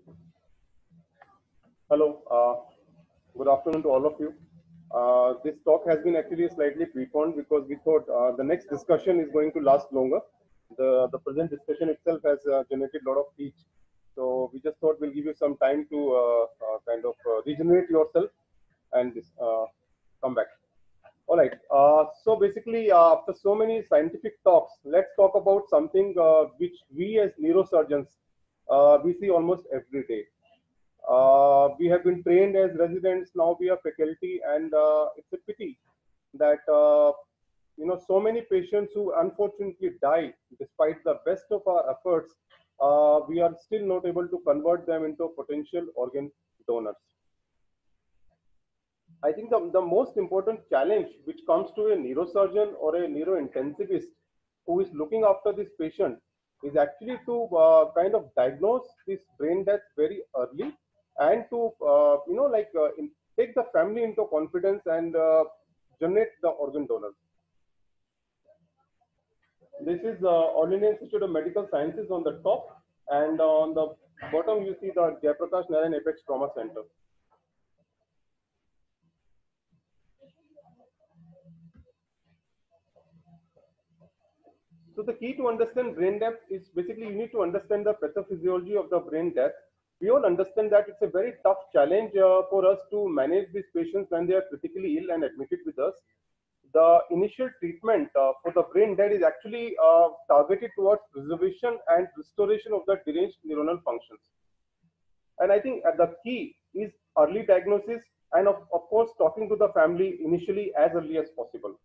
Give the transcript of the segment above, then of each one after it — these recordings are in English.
Hello, good afternoon to all of you. This talk has been actually slightly preponed because we thought the next discussion is going to last longer. The present discussion itself has generated a lot of heat. So we just thought we'll give you some time to kind of regenerate yourself and come back. All right. So basically, after so many scientific talks, let's talk about something which we as neurosurgeons we see almost every day. We have been trained as residents, now we are faculty, and it's a pity that so many patients who unfortunately die despite the best of our efforts. We are still not able to convert them into potential organ donors. I think the most important challenge which comes to a neurosurgeon or a neurointensivist who is looking after this patient is actually to kind of diagnose this brain death very early and to take the family into confidence and generate the organ donors. This is the All India Institute of Medical Sciences on the top, and on the bottom you see the Jayaprakash Narayan Apex Trauma Center. So the key to understand brain death is basically you need to understand the pathophysiology of the brain death. We all understand that it's a very tough challenge for us to manage these patients when they are critically ill and admitted with us. The initial treatment for the brain death is actually targeted towards preservation and restoration of the deranged neuronal functions. And I think the key is early diagnosis and of course talking to the family initially as early as possible.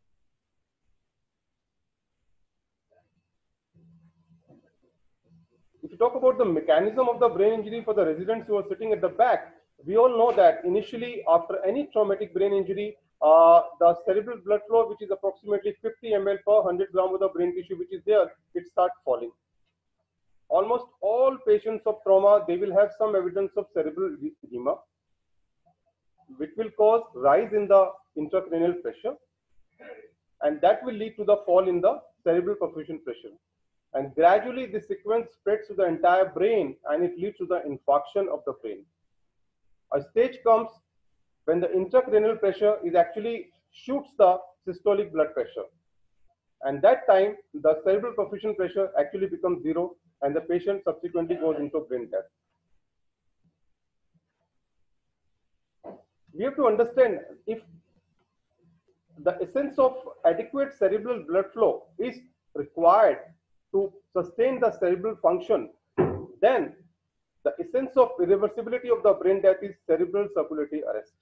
If you talk about the mechanism of the brain injury for the residents who are sitting at the back, we all know that initially after any traumatic brain injury, the cerebral blood flow, which is approximately 50 ml per 100 gram of the brain tissue which is there, it starts falling. Almost all patients of trauma, they will have some evidence of cerebral edema, which will cause rise in the intracranial pressure, and that will lead to the fall in the cerebral perfusion pressure. And gradually this sequence spreads to the entire brain and it leads to the infarction of the brain. A stage comes when the intracranial pressure is actually shoots the systolic blood pressure. And that time the cerebral perfusion pressure actually becomes zero and the patient subsequently goes into brain death. We have to understand if the essence of adequate cerebral blood flow is required to sustain the cerebral function, then the essence of irreversibility of the brain death is cerebral circulatory arrest.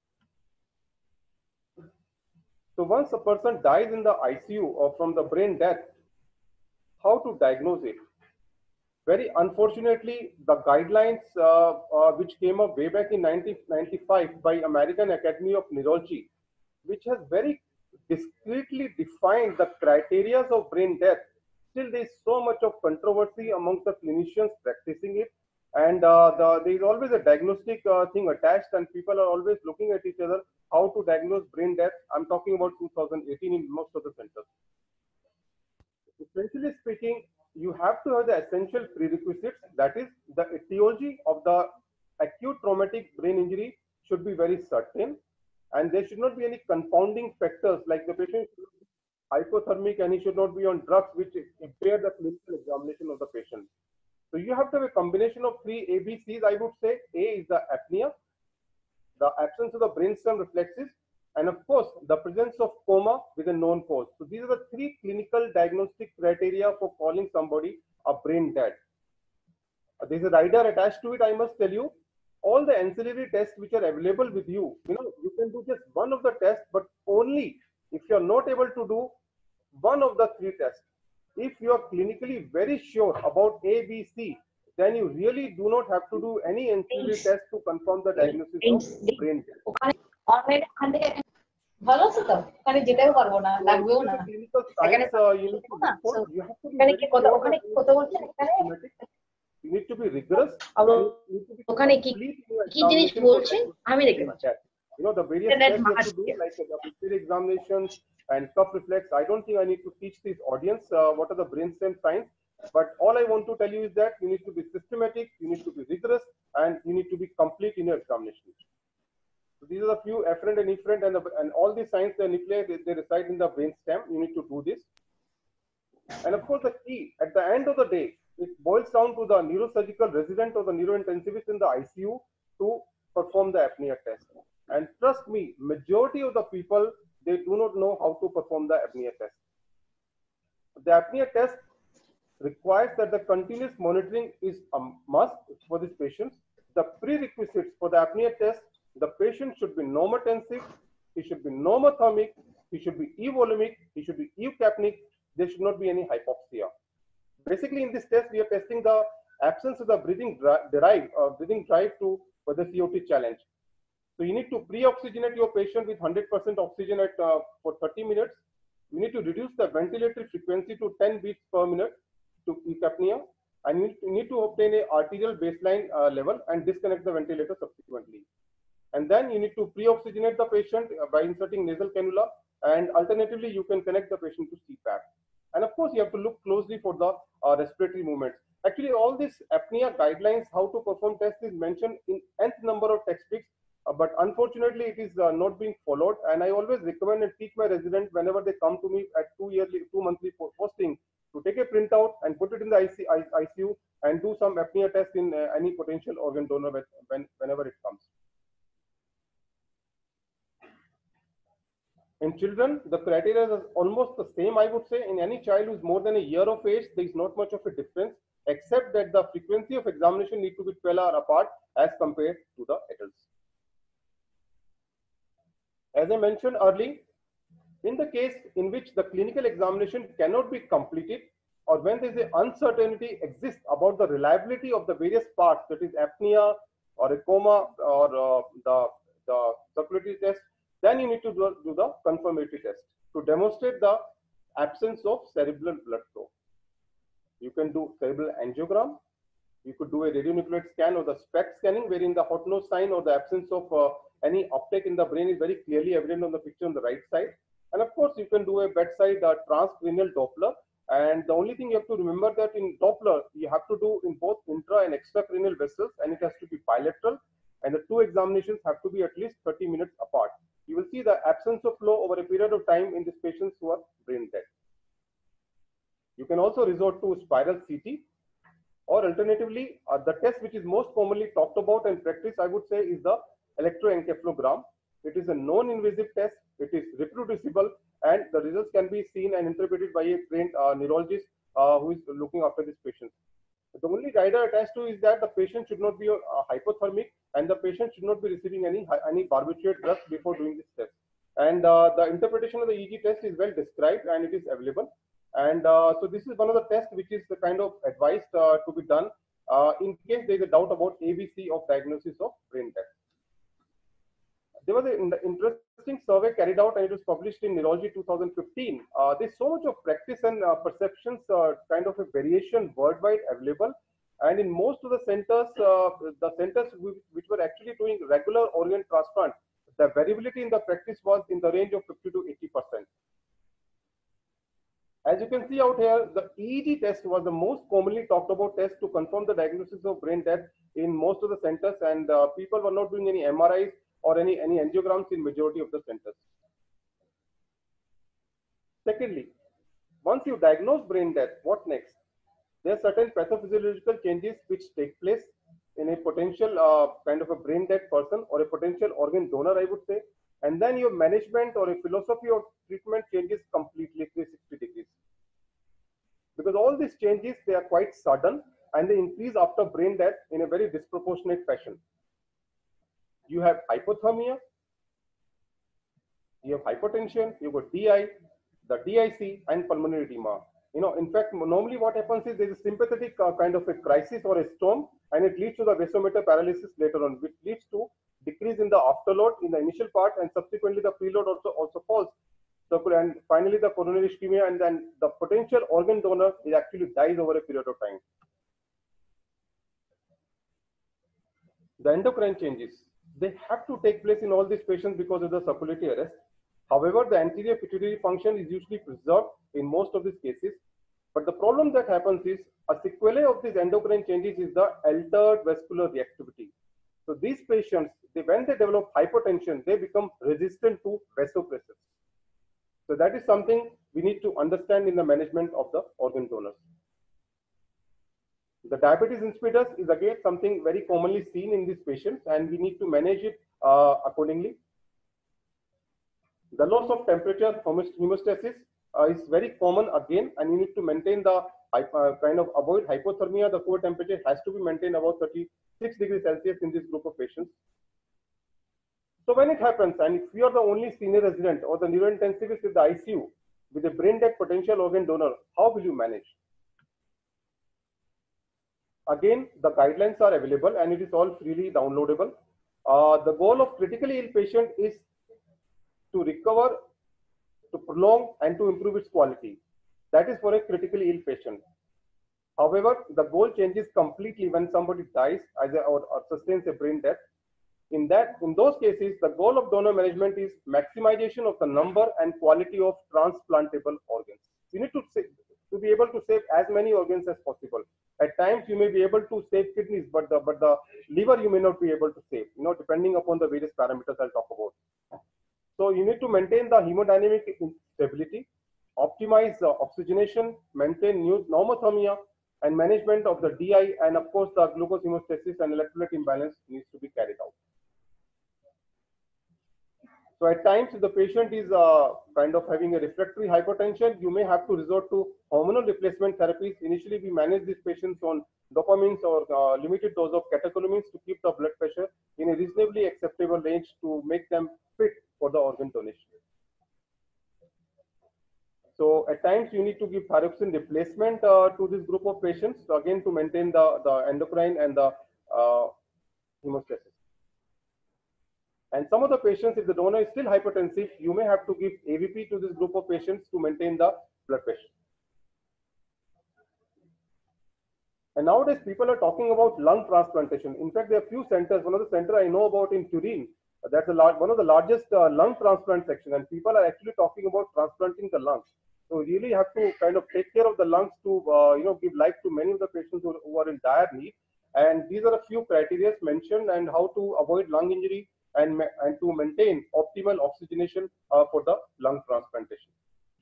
So once a person dies in the ICU or from the brain death, how to diagnose it? Very unfortunately, the guidelines which came up way back in 1995 by American Academy of Neurology, which has very discreetly defined the criteria of brain death, still there is so much of controversy amongst the clinicians practicing it, and there is always a diagnostic thing attached, and people are always looking at each other how to diagnose brain death. I'm talking about 2018 in most of the centers. Essentially speaking, you have to have the essential prerequisites, that is the etiology of the acute traumatic brain injury should be very certain, and there should not be any confounding factors like the patient hypothermic and he should not be on drugs which impair the clinical examination of the patient. So you have to have a combination of three ABCs, I would say. A is the apnea, the absence of the brainstem reflexes, and of course the presence of coma with a known cause. So these are the three clinical diagnostic criteria for calling somebody a brain dead. There is a rider attached to it, I must tell you. All the ancillary tests which are available with you, you can do just one of the tests, but only if you are not able to do one of the three tests. If you are clinically very sure about A, B, C, then you really do not have to do any ancillary test to confirm the diagnosis of brain death. ভালো আছে তো ওখানে যেতেও পারবো না লাগবেও না এখানে ওখানে কত বলছেন এখানে you need to be rigorous ওখানে কি কি জিনিস বলছেন আমি দেখতে পাচ্ছি the various tests you have to do like the pupil examinations and cuff reflex. I don't think I need to teach this audience what are the brainstem signs. But all I want to tell you is that you need to be systematic, you need to be rigorous, and you need to be complete in your examination. So these are the few afferent and efferent and all these signs, the nuclei, they reside in the brainstem. You need to do this. And of course, the key at the end of the day, it boils down to the neurosurgical resident or the neurointensivist in the ICU to perform the apnea test. And trust me, majority of the people, they do not know how to perform the apnea test. The apnea test requires that the continuous monitoring is a must for these patients. The prerequisites for the apnea test, the patient should be normotensive, he should be normothermic, he should be euvolumic, he should be eucapnic, there should not be any hypoxia. Basically, in this test, we are testing the absence of the breathing drive to for the COT challenge. So you need to pre-oxygenate your patient with 100% oxygen for 30 minutes. You need to reduce the ventilatory frequency to 10 beats per minute to eucapnia, and you need to obtain a arterial baseline level and disconnect the ventilator subsequently. And then you need to pre-oxygenate the patient by inserting nasal cannula, and alternatively, you can connect the patient to CPAP. And of course, you have to look closely for the respiratory movements. Actually, all these apnea guidelines, how to perform tests, is mentioned in nth number of textbooks, but unfortunately, it is not being followed. And I always recommend and teach my residents whenever they come to me at 2 monthly posting to take a printout and put it in the ICU and do some apnea test in any potential organ donor whenever it comes. In children, the criteria is almost the same, I would say. In any child who is more than a year of age, there is not much of a difference, except that the frequency of examination need to be 12 hours apart as compared to the adults. As I mentioned earlier, in the case in which the clinical examination cannot be completed, or when there is an uncertainty exists about the reliability of the various parts, that is apnea or a coma or the circulatory test, then you need to do the confirmatory test to demonstrate the absence of cerebral blood flow. You can do cerebral angiogram. You could do a radionuclide scan or the SPECT scanning, wherein the hot nose sign or the absence of any uptake in the brain is very clearly evident on the picture on the right side. And of course, you can do a bedside transcranial Doppler. And the only thing you have to remember that in Doppler, you have to do in both intra and extracranial vessels, and it has to be bilateral. And the two examinations have to be at least 30 minutes apart. You will see the absence of flow over a period of time in these patients who are brain dead. You can also resort to spiral CT, or alternatively, the test which is most commonly talked about and practiced, I would say, is the electroencephalogram. It is a non-invasive test, it is reproducible, and the results can be seen and interpreted by a trained neurologist who is looking after this patient. The only rider attached to is that the patient should not be hypothermic, and the patient should not be receiving any barbiturate drugs before doing this test. And the interpretation of the EEG test is well described and it is available. And so this is one of the tests which is the kind of advised to be done in case there is a doubt about ABC of diagnosis of brain death. There was an interesting survey carried out, and it was published in Neurology 2015. There's so much of practice and perceptions, kind of a variation worldwide available. And in most of the centers which were actually doing regular organ transplant, the variability in the practice was in the range of 50 to 80%. As you can see out here, the EEG test was the most commonly talked about test to confirm the diagnosis of brain death in most of the centers, and people were not doing any MRIs or any angiograms in majority of the centers. Secondly, once you diagnose brain death, what next? There are certain pathophysiological changes which take place in a potential kind of a brain dead person or a potential organ donor, I would say. And then your management or a philosophy of treatment changes completely 360 degrees. Because all these changes, they are quite sudden and they increase after brain death in a very disproportionate fashion. You have hypothermia, you have hypertension, you have DI, the DIC, and pulmonary edema. You know, in fact, normally what happens is there's a sympathetic kind of a crisis or a storm, and it leads to the vasomotor paralysis later on, which leads to decrease in the afterload in the initial part, and subsequently the preload also falls. So, and finally the coronary ischemia, and then the potential organ donor is actually dies over a period of time. The endocrine changes, they have to take place in all these patients because of the circulatory arrest. However, the anterior pituitary function is usually preserved in most of these cases. But the problem that happens is a sequelae of these endocrine changes is the altered vascular reactivity. So these patients, when they develop hypertension, they become resistant to vasopressors. So that is something we need to understand in the management of the organ donors. The diabetes insipidus is again something very commonly seen in these patients, and we need to manage it accordingly. The loss of temperature hemostasis is very common again, and you need to maintain the kind of avoid hypothermia. The core temperature has to be maintained about 36 degrees Celsius in this group of patients. So when it happens, and if you are the only senior resident or the neurointensivist in the ICU with a brain dead potential organ donor, how will you manage? Again, the guidelines are available and it is all freely downloadable. The goal of critically ill patient is to recover, to prolong, and to improve its quality. That is for a critically ill patient. However, the goal changes completely when somebody dies or sustains a brain death. In those cases, the goal of donor management is maximization of the number and quality of transplantable organs. You need to be able to save as many organs as possible. At times, you may be able to save kidneys, but the liver you may not be able to save, depending upon the various parameters I'll talk about. So you need to maintain the hemodynamic stability, optimize the oxygenation, maintain normothermia, and management of the DI, and of course the glucose hemostasis and electrolyte imbalance needs to be carried out. So at times, if the patient is kind of having a refractory hypertension, you may have to resort to hormonal replacement therapies. Initially, we manage these patients on dopamines or limited dose of catecholamines to keep the blood pressure in a reasonably acceptable range to make them fit for the organ donation. So at times, you need to give thyroxine replacement to this group of patients, again to maintain the endocrine and the hemostasis. And some of the patients, if the donor is still hypertensive, you may have to give AVP to this group of patients to maintain the blood pressure. And nowadays, people are talking about lung transplantation. In fact, there are few centers. One of the centers I know about in Turin, that's one of the largest lung transplant sections, and people are actually talking about transplanting the lungs. So we really have to kind of take care of the lungs to give life to many of the patients who are in dire need. And these are a few criteria mentioned and how to avoid lung injury and to maintain optimal oxygenation for the lung transplantation.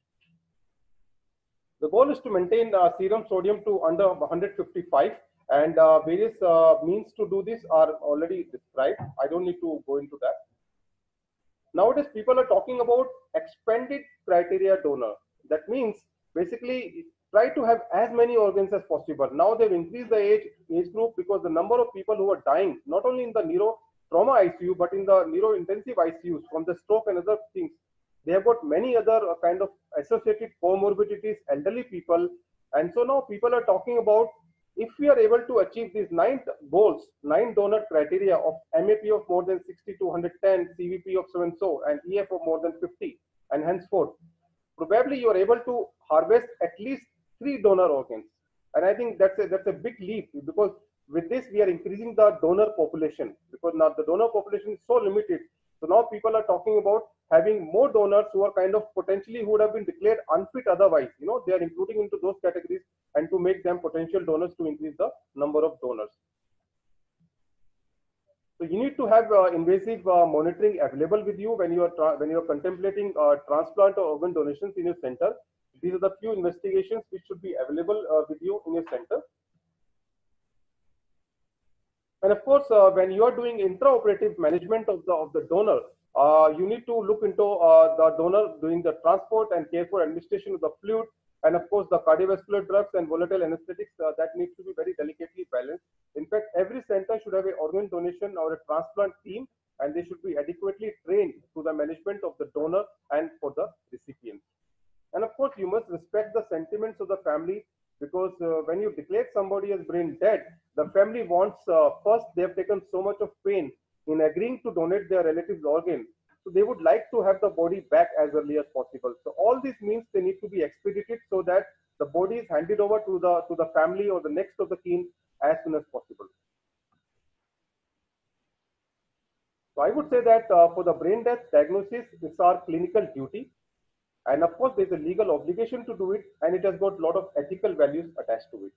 The goal is to maintain serum sodium to under 155, and various means to do this are already described. I don't need to go into that. Nowadays, people are talking about expanded criteria donor. That means basically try to have as many organs as possible. Now they've increased the age group because the number of people who are dying, not only in the neuro-trauma ICU, but in the neuro-intensive ICUs from the stroke and other things. They have got many other kind of associated comorbidities, elderly people. And so now people are talking about if we are able to achieve these 9 goals, 9 donor criteria of MAP of more than 60 to 110, CVP of so-and-so, and EF of more than 50, and henceforth, probably you are able to harvest at least 3 donor organs. And I think that's a big leap, because with this we are increasing the donor population, because now the donor population is so limited. So now people are talking about having more donors who are kind of potentially who would have been declared unfit otherwise. They are including into those categories and to make them potential donors to increase the number of donors. So you need to have invasive monitoring available with you when you are contemplating transplant or organ donations in your center. These are the few investigations which should be available with you in your center. And of course, when you are doing intraoperative management of the donor, you need to look into the donor doing the transport and careful administration of the fluid, and of course the cardiovascular drugs and volatile anesthetics that needs to be very delicately balanced. In fact, every center should have an organ donation or a transplant team, and they should be adequately trained to the management of the donor and for the recipient. And of course, you must respect the sentiments of the family, because when you declare somebody as brain dead, the family wants, first, they have taken so much of pain in agreeing to donate their relative's organ. So they would like to have the body back as early as possible. So all this means they need to be expedited so that the body is handed over to the family or the next of the kin as soon as possible. So I would say that for the brain death diagnosis, it's our clinical duty. And of course, there's a legal obligation to do it, and it has got a lot of ethical values attached to it.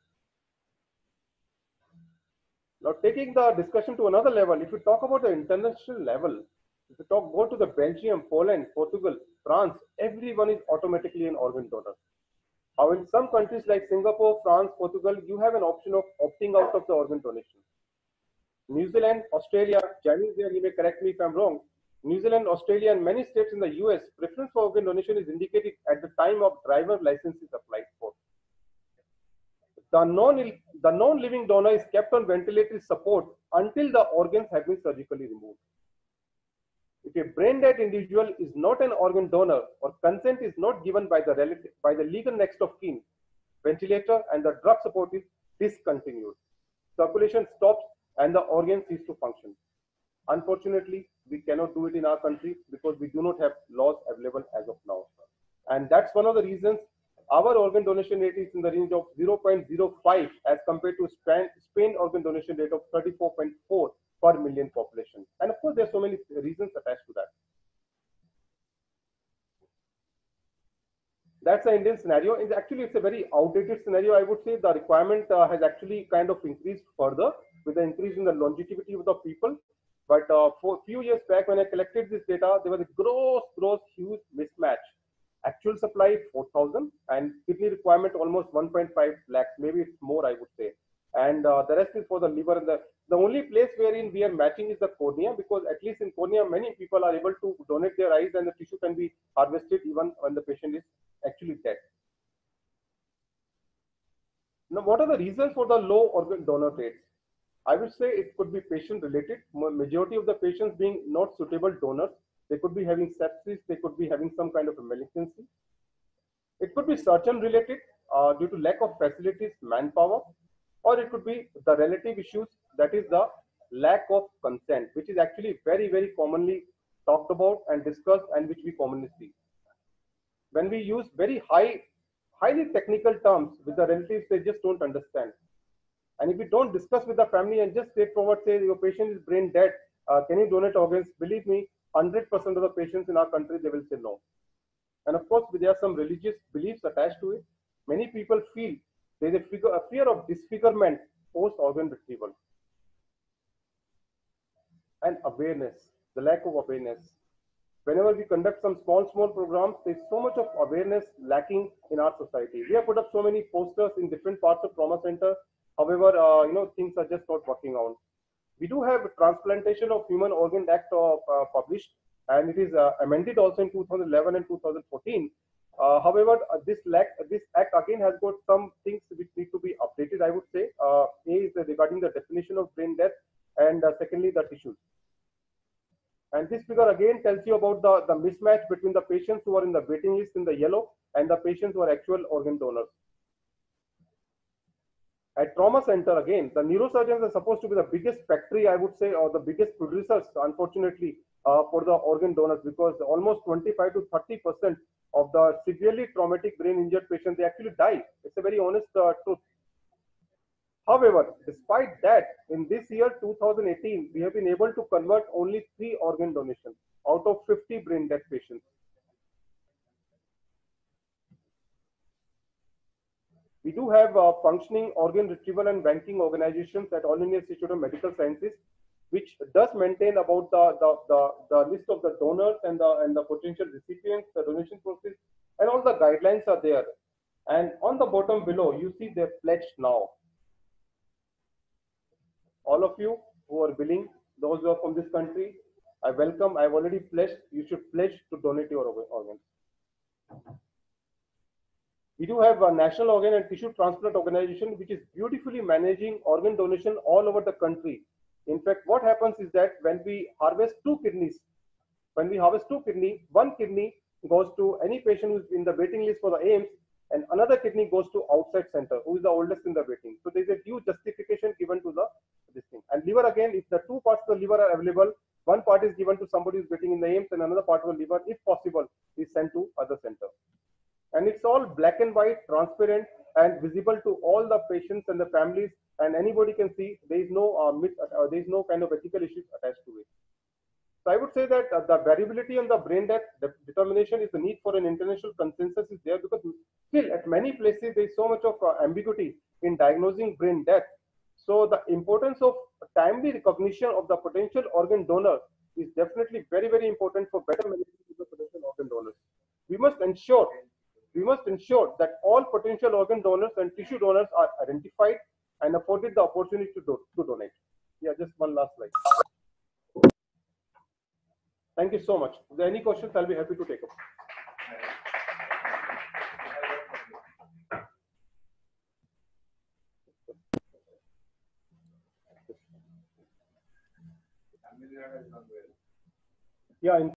Now, taking the discussion to another level, if you talk about the international level, if you go to the Belgium, Poland, Portugal, France, everyone is automatically an organ donor. How in some countries like Singapore, France, Portugal, you have an option of opting out of the organ donation. New Zealand, Australia, Chinese there, you may correct me if I'm wrong. New Zealand, Australia, and many states in the US, preference for organ donation is indicated at the time of driver license is applied for. The non-living donor is kept on ventilatory support until the organs have been surgically removed. If a brain dead individual is not an organ donor or consent is not given by the relative, by the legal next of kin, ventilator and the drug support is discontinued. Circulation stops and the organ ceases to function. Unfortunately, we cannot do it in our country because we do not have laws available as of now. And that's one of the reasons our organ donation rate is in the range of 0.05 as compared to Spain organ donation rate of 34.4 per million population. And of course, there are so many reasons attached to that. That's the Indian scenario. Actually, it's a very outdated scenario. I would say the requirement has actually kind of increased further with the increase in the longevity of the people. But for a few years back, when I collected this data, there was a huge mismatch. Actual supply 4,000 and kidney requirement almost 1.5 lakhs. Maybe it's more, I would say. And the rest is for the liver. And the only place wherein we are matching is the cornea, because at least in cornea, many people are able to donate their eyes and the tissue can be harvested even when the patient is actually dead. Now, what are the reasons for the low organ donor rates? I would say it could be patient related. Majority of the patients being not suitable donors. They could be having sepsis. They could be having some kind of a malignancy. It could be surgeon related due to lack of facilities, manpower, or it could be the relative issues, that is the lack of consent, which is actually very, very commonly talked about and discussed and which we commonly see. When we use very highly technical terms with the relatives, they just don't understand. And if we don't discuss with the family and just straightforward say your patient is brain dead, can you donate organs? Believe me, 100% of the patients in our country, they will say no. And of course, there are some religious beliefs attached to it. Many people feel there is a fear of disfigurement post-organ retrieval. And awareness, the lack of awareness. Whenever we conduct some small programs, there's so much of awareness lacking in our society. We have put up so many posters in different parts of trauma center. However, things are just not working out. We do have a Transplantation of Human Organ Act published, and it is amended also in 2011 and 2014. However, this act again has got some things which need to be updated, I would say. A is regarding the definition of brain death, and secondly, the tissues. And this figure again tells you about the mismatch between the patients who are in the waiting list in the yellow and the patients who are actual organ donors. At trauma center, again, the neurosurgeons are supposed to be the biggest factory, I would say, or the biggest producers, unfortunately, for the organ donors, because almost 25 to 30% of the severely traumatic brain injured patients, they actually die. It's a very honest truth. However, despite that, in this year, 2018, we have been able to convert only 3 organ donations out of 50 brain death patients. We do have functioning organ retrieval and banking organizations at All India Institute of Medical Sciences, which does maintain about the list of the donors and the potential recipients, the donation process, and all the guidelines are there. And on the bottom below, you see they're pledged now. All of you who are willing, those who are from this country, I welcome. I've already pledged. You should pledge to donate your organs. We do have a National Organ and Tissue Transplant Organization, which is beautifully managing organ donation all over the country. In fact, what happens is that when we harvest 2 kidneys, one kidney goes to any patient who's in the waiting list for the AIIMS, and another kidney goes to outside center, who is the oldest in the waiting. So there's a huge justification given to this thing. And liver, again, if the 2 parts of the liver are available, one part is given to somebody who's waiting in the AIIMS, and another part of the liver, if possible, is sent to other center. And it's all black and white, transparent, and visible to all the patients and the families, and anybody can see. There is no kind of ethical issues attached to it. So I would say that the variability on the brain death determination is the need for an international consensus is there, because still at many places there is so much of ambiguity in diagnosing brain death. So the importance of timely recognition of the potential organ donor is definitely very, very important for better management of the potential organ donors. We must ensure that all potential organ donors and tissue donors are identified and afforded the opportunity to donate. Yeah, just one last slide. Thank you so much. If there are any questions, I'll be happy to take up. Yeah.